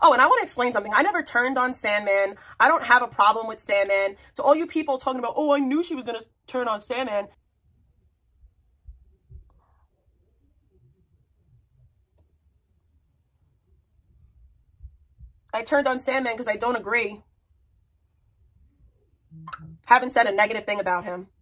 Oh, and I want to explain something. I never turned on Samman. I don't have a problem with Samman. To all you people talking about, oh, I knew she was going to turn on Samman. I turned on Samman because I don't agree. Haven't said a negative thing about him.